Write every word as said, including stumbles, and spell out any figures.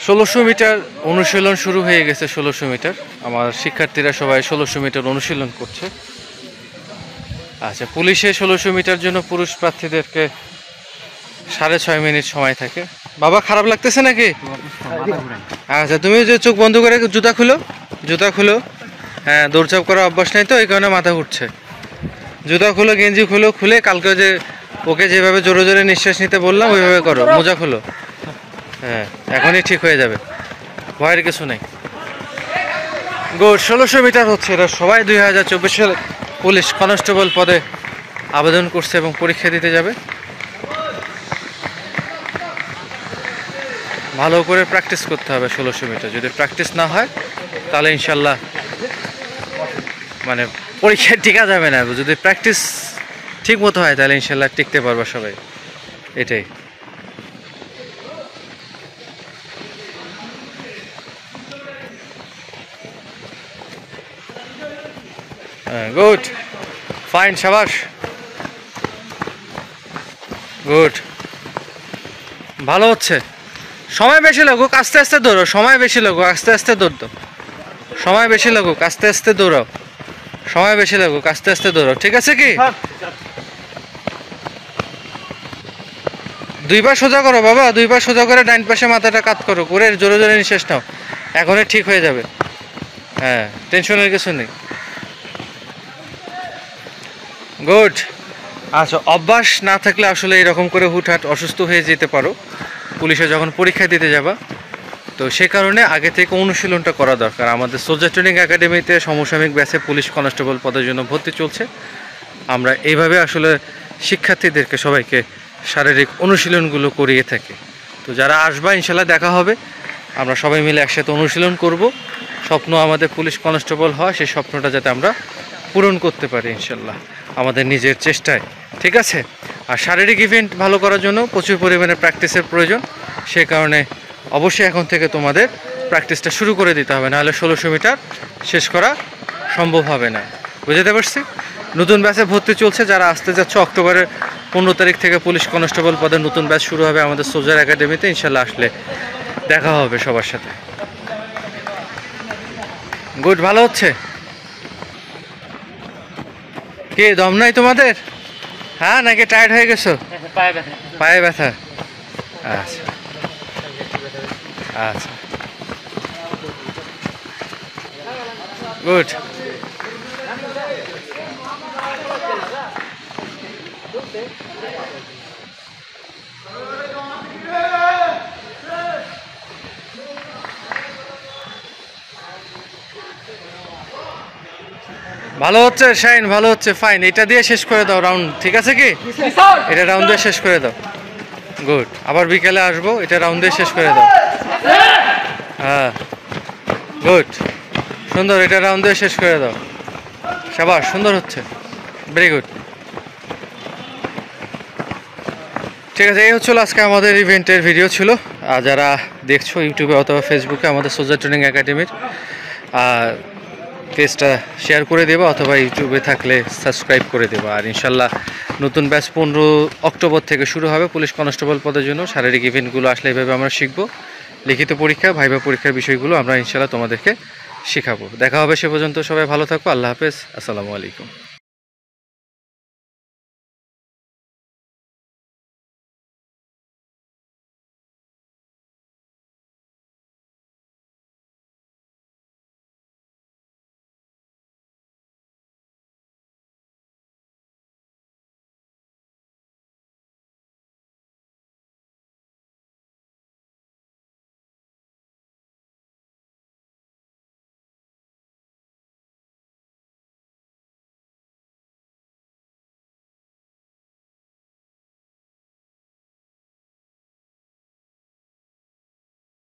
ষোলোশো মিটার অনুশীলন শুরু হয়ে গেছে। ষোলোশো মিটার আমার শিক্ষার্থীরা সবাই ষোলোশো মিটার অনুশীলন করছে। আচ্ছা, পুলিশে ষোলোশো মিটার জন্য পুরুষ প্রার্থীদেরকে সাড়ে ছয় মিনিট সময় থাকে। বাবা খারাপ লাগতেছে নাকি? আচ্ছা, তুমি যে চোখ বন্ধ করে জুতা খুলো, জুতা খুলো। হ্যাঁ, দৌড়চাপ করার অভ্যাস নেই তো এই কারণে মাথা ঘুরছে। জুতা খুলো, গেঞ্জি খুলো, খুলে কালকে যে ওকে যেভাবে জোরে জোরে নিঃশ্বাস নিতে বললাম ওইভাবে করো। মোজা খুলো। হ্যাঁ, এখনই ঠিক হয়ে যাবে, ভয়ের কিছু নেই। গুড। ষোলোশো মিটার হচ্ছে। এরা সবাই দুই হাজার চব্বিশ সালে পুলিশ কনস্টেবল পদে আবেদন করছে এবং পরীক্ষা দিতে যাবে। ভালো করে প্র্যাকটিস করতে হবে ষোলোশো মিটার। যদি প্র্যাকটিস না হয় তাহলে ইনশাল্লাহ মানে পরীক্ষায় টিকা যাবে না। যদি প্র্যাকটিস ঠিক মতো হয় তাহলে ইনশাল্লাহ টিকতে পারবে সবাই। এটাই। গুড, ফাইন, শাবাশ, গুড, ভালো হচ্ছে। সময় বেশি লাগুক, আস্তে আস্তে দৌড়ো। সময় বেশি লাগুক, আস্তে আস্তে দৌড় দাও। সময় বেশি লাগুক, আস্তে আস্তে দৌড়াও। সময় বেশি লাগুক, আস্তে আস্তে দৌড়াও। ঠিক আছে কি? দুই পা সোজা করো বাবা, দুই পা সোজা করে ডাইন পাশে মাথাটা কাত করো, করে জোরে জোরে নিঃশ্বাস নাও। এখনই ঠিক হয়ে যাবে। হ্যাঁ, টেনশনের কিছু নেই। গুড। আচ্ছা, অভ্যাস না থাকলে আসলে এরকম করে হুটহাট অসুস্থ হয়ে যেতে পারো পুলিশে যখন পরীক্ষা দিতে যাবা। তো সে কারণে আগে থেকে অনুশীলনটা করা দরকার। আমাদের সোলজার ট্রেনিং একাডেমিতে সমসাময়িক ব্যাচে পুলিশ কনস্টেবল পদের জন্য ভর্তি চলছে। আমরা এইভাবে আসলে শিক্ষার্থীদেরকে সবাইকে শারীরিক অনুশীলনগুলো করিয়ে থাকি। তো যারা আসবা ইনশাল্লাহ দেখা হবে। আমরা সবাই মিলে একসাথে অনুশীলন করব। স্বপ্ন আমাদের পুলিশ কনস্টেবল হওয়া, সেই স্বপ্নটা যাতে আমরা পূরণ করতে পারি ইনশাল্লাহ আমাদের নিজের চেষ্টায়। ঠিক আছে? আর শারীরিক ইভেন্ট ভালো করার জন্য প্রচুর পরিমাণে প্র্যাকটিসের প্রয়োজন। সে কারণে অবশ্যই এখন থেকে তোমাদের প্র্যাকটিসটা শুরু করে দিতে হবে, নাহলে ষোলোশো মিটার শেষ করা সম্ভব হবে না। বুঝতে পারছি? নতুন ব্যাচে ভর্তি চলছে। যারা আসতে যাচ্ছে অক্টোবরের পনেরো তারিখ থেকে পুলিশ কনস্টেবল পদের নতুন ব্যাচ শুরু হবে আমাদের সোলজার একাডেমিতে। ইনশাল্লাহ আসলে দেখা হবে সবার সাথে। গুড, ভালো হচ্ছে। কি দম নাই তোমাদের? হ্যাঁ, নাকি টায়ার্ড হয়ে গেছো? পায়ে ব্যথা। আচ্ছা আচ্ছা, গুড। ভালো হচ্ছে শাইন, ভালো হচ্ছে, ফাইন। এটা দিয়ে শেষ করে দাও রাউন্ড। ঠিক আছে কি? এটা রাউন্ড দিয়ে শেষ করে দাও। গুড। আবার বিকেলে আসবো, এটা রাউন্ড দিয়ে শেষ করে দাও। হ্যাঁ, গুড, সুন্দর। এটা রাউন্ড দিয়ে শেষ করে দাও। শাবাশ, সুন্দর হচ্ছে, ভেরি গুড। ঠিক আছে, এই হচ্ছিল আজকে আমাদের ইভেন্টের ভিডিও ছিল। আর যারা দেখছো ইউটিউবে অথবা ফেসবুকে আমাদের সোলজার ট্রেনিং একাডেমির পেজটা শেয়ার করে দেবো, অথবা ইউটিউবে থাকলে সাবস্ক্রাইব করে দেবো। আর ইনশাল্লাহ নতুন ব্যাচ পনেরো অক্টোবর থেকে শুরু হবে পুলিশ কনস্টেবল পদের জন্য। শারীরিক ইভেন্টগুলো আসলে এইভাবে আমরা শিখবো। লিখিত পরীক্ষা, ভাইভা পরীক্ষার বিষয়গুলো আমরা ইনশাল্লাহ তোমাদেরকে শেখাবো। দেখা হবে সে পর্যন্ত। সবাই ভালো থাকবো। আল্লাহ হাফেজ। আসসালামু আলাইকুম।